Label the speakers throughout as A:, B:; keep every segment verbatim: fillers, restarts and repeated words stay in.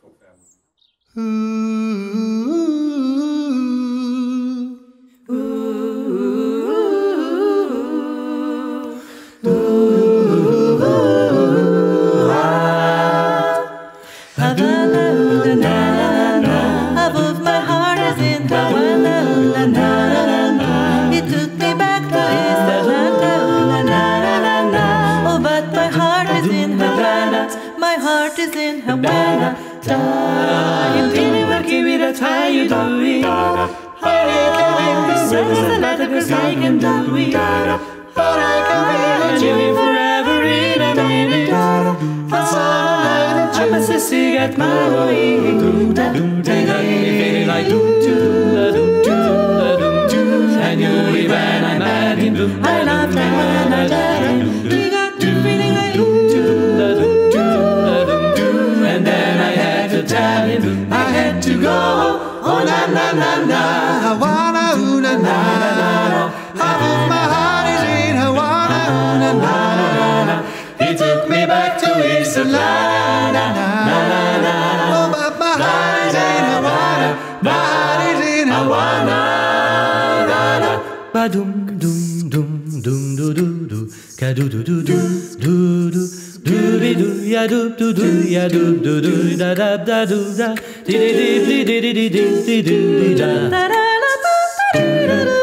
A: Above my heart is in Havana, la la la la la. He took me back to East Atlanta, la la la la la. Oh, but my heart is in Havana, my heart is in Havana. You really will give it a try, you do it. I can win this is a letter cause I can do it. But I can win you forever in a minute. That's all I must see at my way. They got me feeling like do do do do do. And you when I'm mad in blue, I love them when I die. We got to feeling like do do do do do. And then I had to tell him I had to go. Oh na na na na, Havana, ooh na na na na. Half of my heart is in Havana, ooh na na na na. He took me back to East Atlanta, na na na na. Oh, but my heart is in Havana, my heart is in Havana, na na. Ba dum dum dum dum do do do, ka do do do do do do. Doobie doo ya doo doo doo ya doo doo doo da da da doo da dee dee dee dee dee dee dee dee dee da da da da da da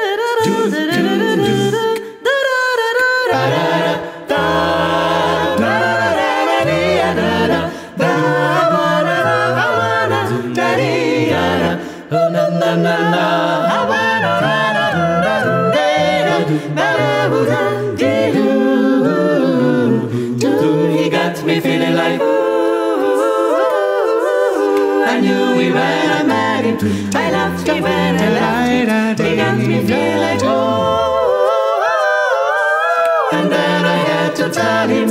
A: He got me feeling like I knew we when I met him. I loved him when I left him. He got me feeling like oh. And then I had to tell him